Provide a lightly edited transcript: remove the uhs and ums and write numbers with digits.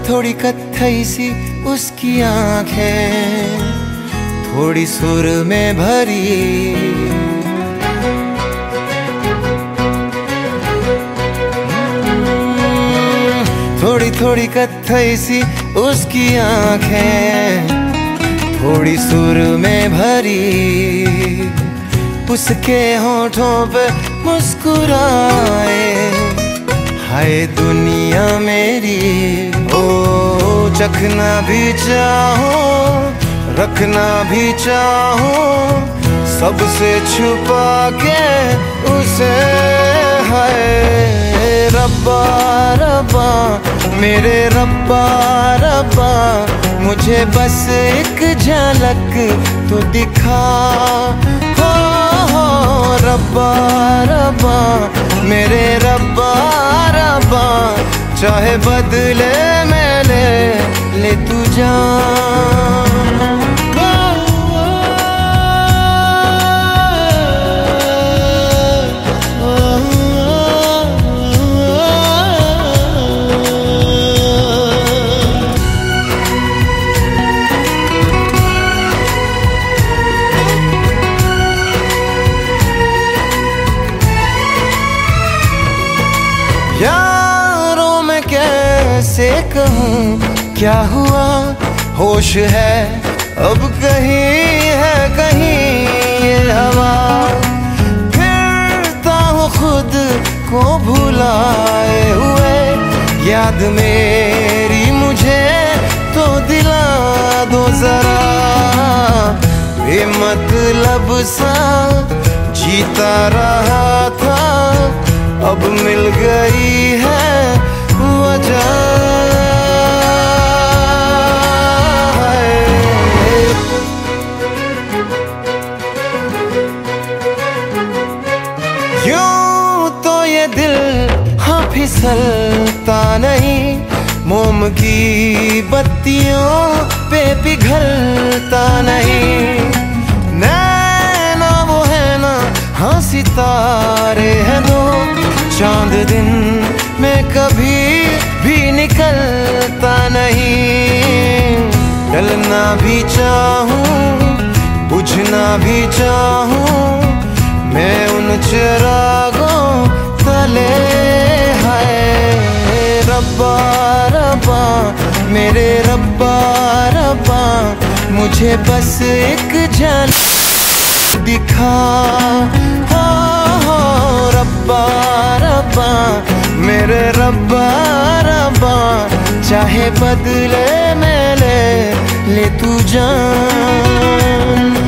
थोड़ी कत्थई सी उसकी आंखें, थोड़ी सुर में भरी। थोड़ी थोड़ी कत्थई सी उसकी आंखें, थोड़ी सुर में भरी। उसके होठों पे मुस्कुराए, हाय दुनिया मेरी। ओ चखना भी चाहो, रखना भी चाहो, सबसे छुपा के उसे। हाय रब्बा रब्बा मेरे रब्बा रब्बा, मुझे बस एक झलक तो दिखा। हो रब्बा रब्बा मेरे रब्बा रब्बा, चाहे बदले में ले तू जान। यारों में कैसे कहूँ क्या हुआ, होश है अब कहीं है कहीं ये हवा। फिरता हूँ खुद को भुलाए हुए, याद मेरी मुझे तो दिला दो जरा। बेमतलब सा जीता रहा था, अब मिल गई है वजह। यूं तो ये दिल हाँ फिसलता नहीं, मोम की बत्तियों पे पिघलता नहीं। नैना वो है ना हाँ सितारे हैं दो, चांद दिन में कभी भी निकलता नहीं। डलना भी चाहूं बुझना भी चाहूं, मैं उन चिरागों तले। हाय रब्बा रब्बा मेरे रब्बा रब्बा, मुझे बस एक झलक दिखा। रब्बा रब्बा मेरे रब्बा रब्बा, चाहे बदले में ले तू जान।